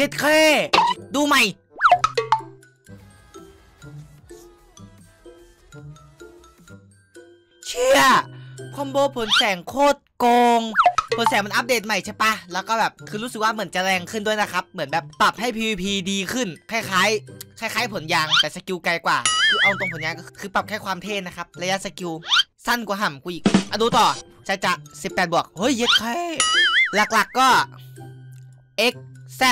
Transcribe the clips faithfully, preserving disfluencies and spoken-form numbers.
ย็ดแค่ดูใหม่เชี่ยคอมโบผลแสงโคตรโกงผลแสงมันอัปเดตใหม่ใช่ปะแล้วก็แบบคือรู้สึกว่าเหมือนจะแรงขึ้นด้วยนะครับเหมือนแบบปรับให้ พี วี พี ดีขึ้นคล้ายๆคล้ายๆผลยางแต่สกิลไกลกว่าคือเอาตรงผลยางก็คือปรับแค่ความเท่นะครับระยะสกิลสั้นกว่าห่ำกูอีกอ่ะดูต่อจะจะสิบแปดบวกเฮ้ยเย็ดแค่หลักๆก็ x z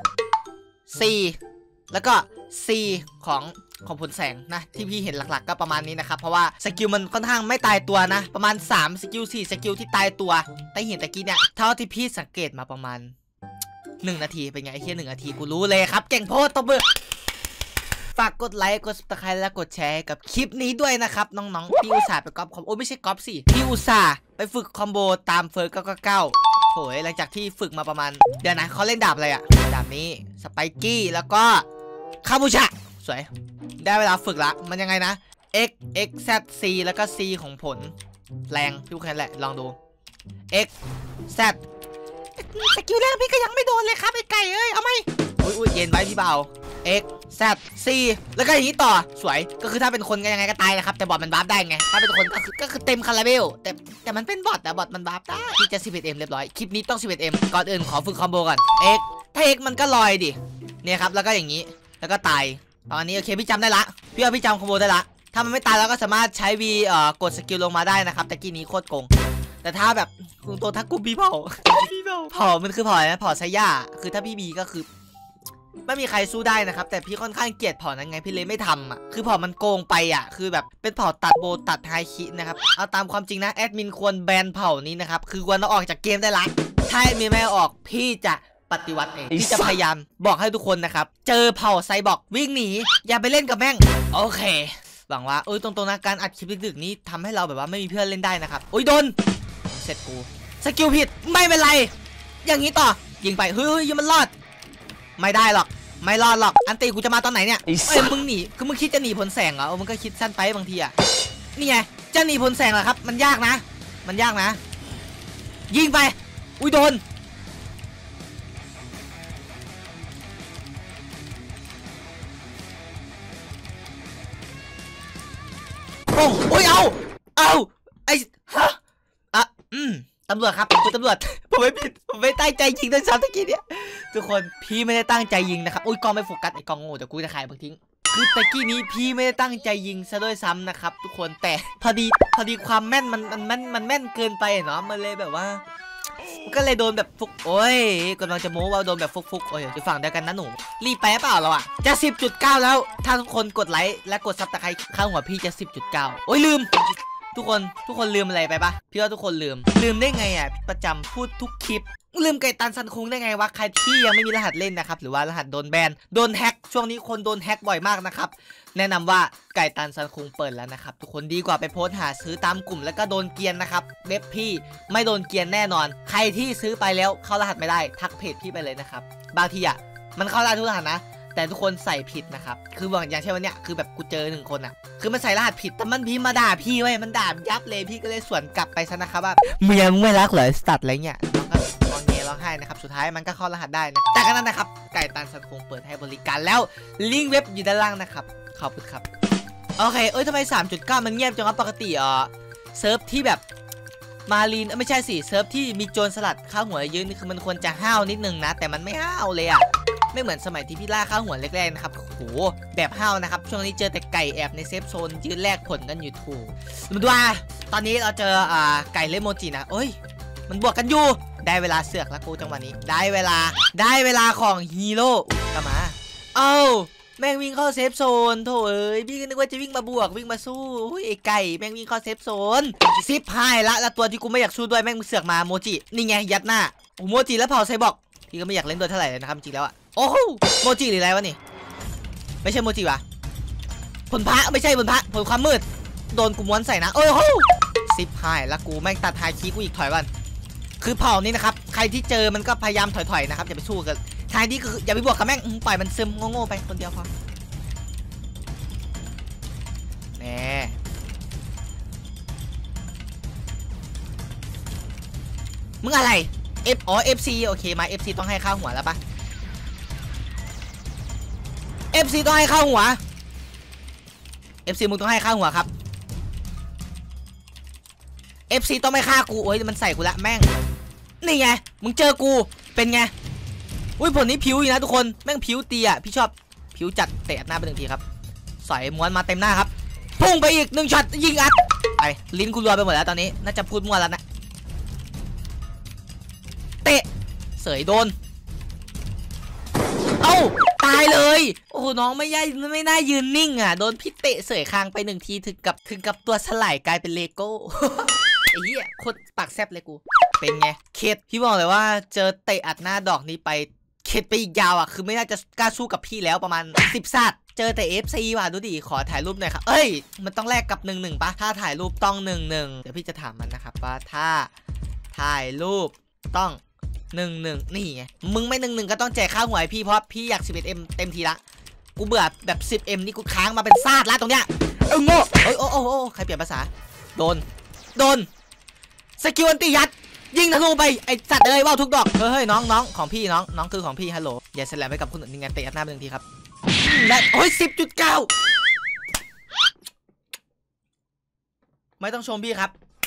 c แล้วก็ c ของของผลแสงนะที่พี่เห็นหลักๆก็ประมาณนี้นะครับเพราะว่าสกิลมันค่อนข้างไม่ตายตัวนะประมาณสามสกิลสี่สกิลที่ตายตัวแต่เห็นตะกี้เนี่ยเท่าที่พี่สังเกตมาประมาณหนึ่งนาทีเป็นไงไอ้เหี้ยหนึ่งนาทีกูรู้เลยครับเก่งโพดตบมือฝากกดไลค์กด ซับสไครบ์ และกดแชร์กับคลิปนี้ด้วยนะครับน้องๆพี่อุตส่าห์ไปก๊อปคอมโอ้ไม่ใช่ก๊อปสิพี่อุตส่าห์ไปฝึกคอมโบตามเฟิร์สเก้าเก้าเก้าโหยหลังจากที่ฝึกมาประมาณเดี๋ยวนะเขาเล่นดาบอะไรอะดาบนี้สไปกี้แล้วก็คาบูชะสวยได้เวลาฝึกละมันยังไงนะ x x z c แล้วก็ c ของผลแรงพี่แค่นั้นแหละลองดู x z สกิลแรงพี่ก็ยังไม่โดนเลยครับไอ้ไก่เอ้ยเอาไหมอุ้ยอุ้ยเย็นไว้พี่เบา x z c แล้วก็อย่างนี้ต่อสวยก็คือถ้าเป็นคนก็ยังไงก็ตายนะครับแต่บอทมันบัฟได้ไงถ้าเป็นคนก็คือก็คือเต็มคาราเบลแต่แต่มันเป็นบอทแต่บอทมันบัฟได้พี่จะ สิบเอ็ดเอ็ม เรียบร้อยคลิปนี้ต้อง สิบเอ็ดเอ็ม ก่อนอื่นขอฝึกคอมโบก่อน x ถ้า x มันก็ลอยดิเนี่ยครับแล้วก็อย่างนี้แล้วก็ตายตอนนี้โอเคพี่จำได้ละพี่ว่าพี่จำคอมโบได้ละถ้ามันไม่ตายแล้วก็สามารถใช้ V เอ่อกดสกิลลงมาได้นะครับแต่กี้นี้โคตรโกงแต่ถ้าแบบคุณตัวทักกูบีเผาเผามันคือเผาอะไรนะเผาไซย่าคือถ้าพี่บีก็คือไม่มีใครสู้ได้นะครับแต่พี่ค่อนข้างเกลียดเผานั้นไงพี่เลยไม่ทำอ่ะคือเผามันโกงไปอ่ะคือแบบเป็นเผาตัดโบตัดไฮคินะครับเอาตามความจริงนะแอดมินควรแบนเผานี้นะครับคือควรเอาออกจากเกมได้ละถ้าแอดมินไม่เอาออกพี่จะปฏิวัติเองที่จะพยายามบอกให้ทุกคนนะครับเจอเผ่าไซบอร์กวิ่งหนีอย่าไปเล่นกับแม่งโอเคหวังว่าเออตรงๆนะการอัดคลิปดึกๆนี้ทำให้เราแบบว่าไม่มีเพื่อนเล่นได้นะครับโอ้ยโดนเสร็จกูสกิลผิดไม่เป็นไรอย่างนี้ต่อยิงไปเฮ้ยยังมันรอดไม่ได้หรอกไม่รอดหรอกอันตีกูจะมาตอนไหนเนี่ยเอ้ยมึงหนีคือมึงคิดจะหนีผลแสงเหรอมึงก็คิดสั้นไปบางทีอ่ะนี่ไงจะหนีผลแสงเหรอครับมันยากนะมันยากนะยิงไปอุ้ยโดนโอ้โอ้ยเอาเอาไอฮะอ่ะอืมตำรวจครับคุณตำรวจผมไม่ผิดผมไม่ตั้งใจยิงด้วยซ้ำตะกี้เนี่ยทุกคนพี่ไม่ได้ตั้งใจยิงนะครับอุ้ยกล้องไม่โฟกัสไอ้กล้องโง่เดี๋ยวกูจะขายบางทิ้งคือตะกี้นี้พี่ไม่ได้ตั้งใจยิงซะด้วยซ้ำนะครับทุกคนแต่พอดีพอดีความแม่นมันมันมันมันแม่นเกินไปเนาะมันเลยแบบว่าก็เลยโดนแบบฟุกโอ้ยกำลังจะโม้ว่าโดนแบบฟุกฟุกโอ้ยจะฝั่งเดียวกันนะหนูรีบไปเปล่าเราอะจะ สิบจุดเก้า แล้วถ้าทุกคนกดไลค์และกดซับสไครบ์ข้างหัวพี่จะ สิบจุดเก้า โอ้ยลืมทุกคนทุกคนลืมอะไรไปปะพี่ว่าทุกคนลืมลืมได้ไงอ่ะประจำพูดทุกคลิปลืมไก่ตันซันคุงได้ไงวะใครที่ยังไม่มีรหัสเล่นนะครับหรือว่ารหัสโดนแบนโดนแฮ็กช่วงนี้คนโดนแฮ็กบ่อยมากนะครับแนะนำว่าไก่ตันซันคุงเปิดแล้วนะครับทุกคนดีกว่าไปโพสหาซื้อตามกลุ่มแล้วก็โดนเกียนนะครับเว็บพี่ไม่โดนเกียนแน่นอนใครที่ซื้อไปแล้วเข้ารหัสไม่ได้ทักเพจพี่ไปเลยนะครับบางทีอ่ะมันเข้าได้ทุกรหัสนะแต่ทุกคนใส่ผิดนะครับคือบอกอย่างเช่นวันเนี้ยคือแบบกูเจอหนึ่งคนอ่ะคือมันใส่รหัสผิดแต่มันพี่มาด่าพี่ไว้มันด่ายับเลยพี่ก็เลยสวนกลับไปซะนะครับว่าเมียมึงไม่รักเหรอสตัดอะไรเงี้ยมันก็งอเงร้องไห้นะครับสุดท้ายมันก็เข้ารหัสได้นะแต่ก็นั่นนะครับไก่ตันซันคงเปิดให้บริการแล้วลิงก์เว็บอยู่ด้านล่างนะครับขอบคุณครับโอเคเอ้ยทำไม สามจุดเก้า มันเงียบจังวะปกติอ่ะเซิร์ฟที่แบบมาลีนไม่ใช่สิเซิร์ฟที่มีโจรสลัดข้าวหัวยืนนี่คือมันควรจะห้าวนิดนึงนะแต่มันไม่ห้าวเลยอ่ะไม่เหมือนสมัยที่พี่ล่าข้าวหัวแรกๆนะครับโหแบบห้าวนะครับช่วงนี้เจอแต่ไก่แอบในเซฟโซนยืนแลกผลกันอยู่ถูกมาดูอ่ะตอนนี้เราเจออ่าไก่เลโมจินะเอ้ยมันบวกกันอยู่ได้เวลาเสือกแล้วกูจังหวะนี้ได้เวลาได้เวลาของฮีโร่กลับมาเอ้าแม่งวิ่งเข้าเซฟโซนโถเอ้ยพี่ก็นึกว่าจะวิ่งมาบวกวิ่งมาสู้ไอ้ไก่แม่งวิ่งเข้าเซฟโซนซิปหายละแล้วตัวที่กูไม่อยากสู้ด้วยแม่งเสือกมาโมจินี่ไงยัดหน้าโอ้โมจิแล้วเผาไซบอร์กพี่ก็ไม่อยากเล่นด้วยเท่าไหร่เลยนะครับจริงแล้วอะโอ้โหโมจิหรืออะไรวะนี่ไม่ใช่โมจิวะผลพระไม่ใช่ผลพระผลความมืดโดนกูม้วนใส่นะโอ้โหซิปหายละกูแม่งตัดหายคีกูอีกถอยก่อนคือเผานี่นะครับใครที่เจอมันก็พยายามถอยๆนะครับอย่าไปสู้กันทางที่คืออย่าไปบวกกับแม่งปล่อยมันซึมโง่ๆไปคนเดียวพอแน่มึงอะไร F อ๋อ เอฟ ซี โอเคมา เอฟ ซี ต้องให้ข้าวหัวแล้วปะเอฟซีต้องให้ข้าหัว เอฟซีมึงต้องให้ข้าหัวครับ เอฟซีต้องไม่ฆ่ากูโอ้ยมันใส่กูละแม่งนี่ไงมึงเจอกูเป็นไงอุ้ยผลนี้ผิวอยู่นะทุกคนแม่งผิวตีอ่ะพี่ชอบผิวจัดเตะหน้าไปหนึ่งทีครับใส่ม้วนมาเต็มหน้าครับพุ่งไปอีกหนึ่งช็อตยิงอัดไปลิ้นกูรัวไปหมดแล้วตอนนี้น่าจะพูดมั่วแล้วนะเตะเสยโดนเอ้าตายเลยโอ้โหน้องไม่ย่ายไม่น่ายืนนิ่งอ่ะโดนพี่เตะเสยคางไปหนึ่งทีถึงกับถึงกับตัวสลายกลายเป็นเลโก้ ไอ้เหี้ยโคตรปากแซบเลยกูเป็นไงเข็ดพี่บอกเลยว่าเจอเตะอัดหน้าดอกนี้ไปเข็ดไปอีกยาวอ่ะคือไม่น่าจะกล้าสู้กับพี่แล้วประมาณสิบสัตว์เจอแต่ เอฟ ซี ว่ะดูดิขอถ่ายรูปหน่อยครับเอ้ยมันต้องแลกกับหนึ่งหนึ่งปะถ้าถ่ายรูปต้องหนึ่งหนึ่งเดี๋ยวพี่จะถามมันนะครับว่าถ้าถ่ายรูปต้องหนึ่งหนึ่งนี่ไงมึงไม่หนึ่งหนึ่งก็ต้องแจกค่าหวยพี่เพราะพี่อยากสิบเอ็ดเอ็มเต็มทีละกูเบื่อแบบสิบเอ็มนี่กูค้างมาเป็นซาดละตรงเนี้ยเออโง่โอ้ยโอ้โอ้ใครเปลี่ยนภาษาโดนโดนสกิลอันตียัดยิงทะลุไปไอสัตว์เลยว่าวทุกดอกเฮ้ยน้องน้องของพี่น้องน้องคือของพี่ฮัลโหลอย่าแสลมไปกับคนอื่นงานเตะหน้าเป็นทีครับและโอ้ยสิบจุดเก้าไม่ต้องชมพี่ครับ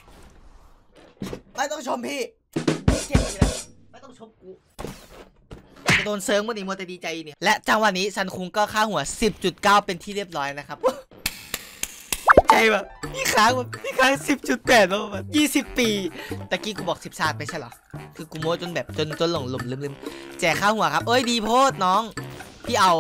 ไม่ต้องชมพี่พี่เก่งอยู่แล้วไม่ต้องชมกูจะโดนเซิร์ฟวันนี้มัวแต่ดีใจเนี่ยและจังหวะนี้ซันคุงก็ค่าหัว สิบจุดเก้า เป็นที่เรียบร้อยนะครับใจแบบพี่ค้างแบบพี่ค้าง สิบจุดแปด มาประมาณยี่สิบปีตะกี้กูบอกสิบศาสตร์ไปใช่เหรอคือกูโม้จนแบบจนจนหลงหลุมลืมๆแจกข้าวหัวครับเอ้ยดีโพดน้องพี่เอา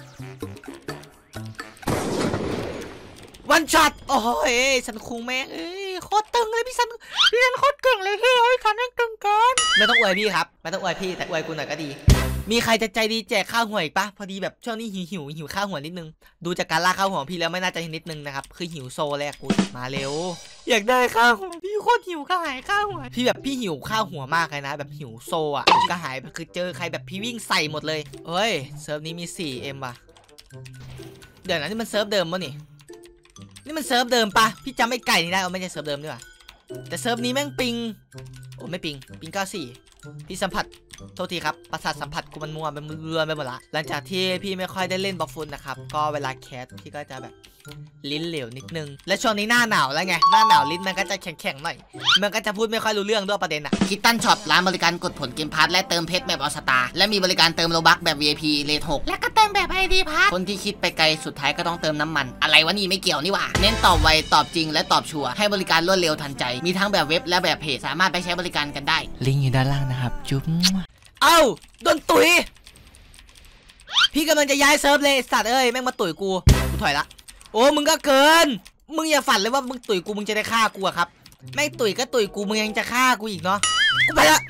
วันช็อตโอ้ยสันคุงแม่งเอ้ยโคตรตึงเลยพี่สันพี่สันโคตรเก่งเลยเฮ้ยสันแม่งตึงเกินไม่ต้องอวยพี่ครับไม่ต้องอวยพี่แต่อวยกูหน่อยก็ดีมีใครจะใจดีแจกข้าวหัวอีกปะพอดีแบบช่วงนี้หิวหิวหิวข้าวหัวนิดนึงดูจากการล่าข้าวหัวพี่แล้วไม่น่าจะนิดนึงนะครับคือหิวโซแรกกูมาเร็วอยากได้ข้าวหัวพี่โคตรหิวข้าวหายข้าวหัวพี่แบบพี่หิวข้าวหัวมากเลยนะแบบหิวโซอ่ะก็หายคือเจอใครแบบพี่วิ่งใส่หมดเลยเฮ้ยเซิร์ฟนี้มี สี่เอ็ม ว่ะเดี๋ยวนะนี่มันเซิร์ฟเดิมมั้งนี่นี่มันเซิร์ฟเดิมปะพี่จำไม่ไก่นี่ได้เอาไม่ใช่เซิร์ฟเดิมด้วยแต่เซิร์ฟนี้แม่งปิงโอ้ไม่ปิงปิงเก้าสี่พี่สัมผัสโทษทีครับประสาทสัมผัสกูมันมัวมันเรือไปหมดละหลังจากที่พี่ไม่ค่อยได้เล่นบอลฟุตนะครับก็เวลาแคสพี่ก็จะแบบลิ้นเหลวนิดนึงและช่วงนี้หน้าหนาวแล้วไงหน้าหนาวลิ้นมันก็จะแข็งๆหน่อยมันก็จะพูดไม่ค่อยรู้เรื่องด้วยประเด็นอะคิตตันช็อปร้านบริการกดผลเกมพาร์ทและเติมเพชรแบบออสตาและมีบริการเติมโลบัคแบบ วี ไอ พี เลทหกและก็เติมแบบ ไอ ดี พาร์ทคนที่คิดไปไกลสุดท้ายก็ต้องเติมน้ำมันอะไรวะนี่ไม่เกี่ยวนี่หว่าเน้นตอบไวตอบจริงและตอบชัวร์ให้บริการรวดเร็วทันใจมีทั้งแบบเว็บและแบบเพจสามารถไปใช้บริการกันได้ลิงก์อยู่ด้านล่างนะครับจุ๊บเอ้าโดนตุ๋ยพี่กำลังจะย้ายเซิร์ฟเลยสัตว์เอ้ยแม่งมาตุ๋ยกูกูถอยละโอ้มึงก็เกินมึงอย่าฝันเลยว่ามึงตุ๋ยกูมึงจะได้ฆ่ากูอะครับแม่งตุ๋ยก็ตุ๋ยกูมึงยังจะฆ่ากูอีกเนาะกูไปละ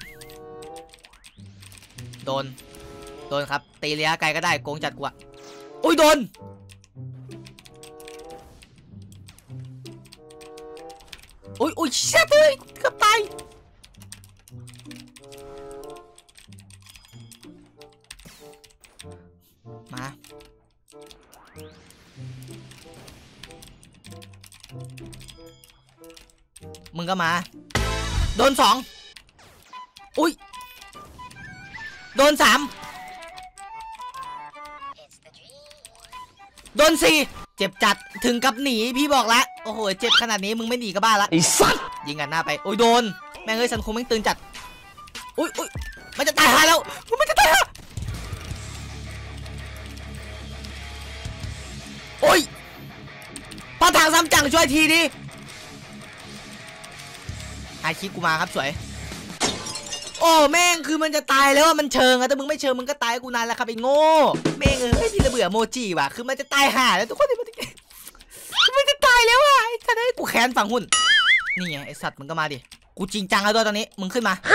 โดนโดนครับตีระยะไกลก็ได้โกงจัดกูอะโอ้ยโดนโอ้ยโอ้ยเชี่ยเลยเกือบตายมามึงก็มาโดนสองอุ้ยโดนสามโดนสี่เจ็บจัดถึงกับหนีพี่บอกแล้วโอ้โหเจ็บขนาดนี้มึงไม่หนีก็บ้าละไอ้สัสยิงกันหน้าไปโอ้ยโดนแม่งเอ้ยสันคงแม่งตื่นจัดอุ้ยอุ้ยมันจะตายหาแล้วมันจะตายหาโอ้ยพอทางซ้ำจังช่วยทีดิไอคิดกูมาครับสวยโอ้แม่งคือมันจะตายแล้วมันเชิงอะแต่มึงไม่เชิงมึงก็ตายกูนานแล้วครับไอ้โง่แม่งเอ้ยพี่ระเบื่อโมจิว่ะคือมันจะตายห่าแล้วทุกคนมันจะมันจะตายแล้วอ่ะไอ้สัตว์ไอ้กูแค้นฝั่งหุ่นนี่ไงไอ้สัตว์มึงก็มาดิกูจริงจังแล้วด้วยตอนนี้มึงขึ้นมา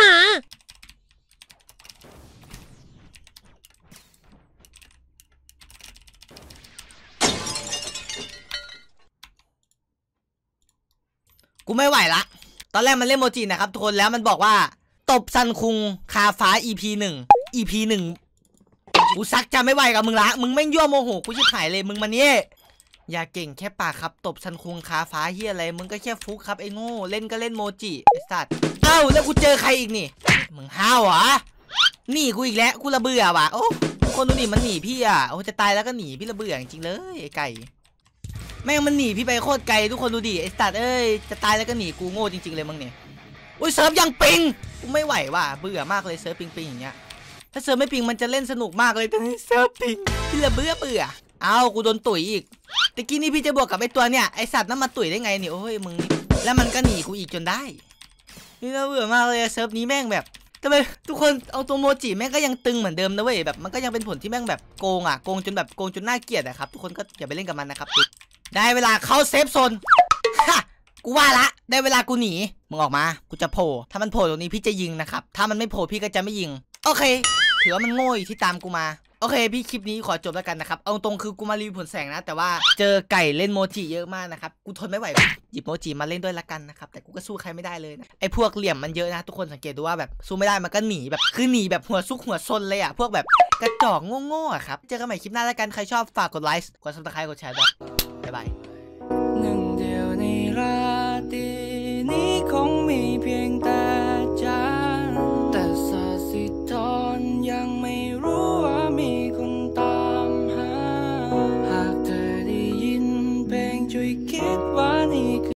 กูไม่ไหวละตอนแรกมันเล่นโมจินะครับทุกคนแล้วมันบอกว่าตบซันคุงคาฟ้า อี พี หนึ่ง อี พี หนึ่งกูซักจะไม่ไหวกับมึงละมึงไม่ยั่วโมโหกูชิบหายเลยมึงมาเนี่ยอย่าเก่งแค่ปากครับตบซันคุงคาฟ้าเฮียอะไรมึงก็แค่ฟุกครับไอ้โง่เล่นก็เล่นโมจิไอ้สัตว์เอ้าแล้วกูเจอใครอีกนี่มึงห้าวเหรอนี่กูอีกแล้วกูระเบื่อว่ะโอ้โคคนดูดิมันหนีพี่อ่ะโอ้จะตายแล้วก็หนีพี่ระเบื่อจริงๆเลยไอ้ไก่แม่งมันหนีพี่ไปโคตรไกลทุกคนดูดิไอ้สัตว์เอ้ยจะตายแล้วก็หนีกูโง่จริงๆเลยมึงเนี่ยอุ้ยเซิร์ฟยังปิงกูไม่ไหวว่ะเบื่อมากเลยเซิร์ฟปิงปิงอย่างเงี้ยถ้าเซิร์ฟไม่ปิงมันจะเล่นสนุกมากเลยแต่เซิร์ฟปิงพี่ระเบื่อเบื่อเอากูโดนตุ๋ยอีกตะกี้นี่พี่จะบวกกับไอ้ตัวเนี่ยไอ้สัตว์นั่นมาตุ๋ยได้ไงนี่โอ้ยมึงแล้วมันก็หนีกูอีกจนได้นี่ระเบื่อมากเลยเซิร์ฟนี้แม่งแบบทำไมทุกคนเอาตัวโมจิแม่งก็ยังตึงเหมือนเดิมนะเว้ยแบบมันก็ยังเป็นผลที่แม่งแบบโกงอ่ะโกงจนแบบโกงจนน่าเกลียดอะครับทุกคนก็อย่าไปเล่นกับมันนะครับได้เวลาเข้าเซฟโซนฮะกูว่าละได้เวลากูหนีมึงออกมากูจะโผล่ถ้ามันโผล่ตรงนี้พี่จะยิงนะครับถ้ามันไม่โผล่พี่ก็จะไม่ยิงโอเคถือว่ามันโง่ที่ตามกูมาโอเคพี่คลิปนี้ขอจบแล้วกันนะครับเอาตรงคือกูมารีวิวผลแสงนะแต่ว่าเจอไก่เล่นโมจิเยอะมากนะครับกูทนไม่ไหวหยิบโมจิมาเล่นด้วยละกันนะครับแต่กูก็สู้ใครไม่ได้เลยนะไอ้พวกเหลี่ยมมันเยอะนะทุกคนสังเกตดูว่าแบบสู้ไม่ได้มันก็หนีแบบคือหนีแบบหัวซุกหัวซนเลยอ่ะพวกแบบกระจอกโง่ๆอ่ะครับเจอกันใหม่คลิปหน้าแล้วกันใครชอบฝากกดไลค์กดซับสไครต์กดแชร์ด้วยบ๊ายบาย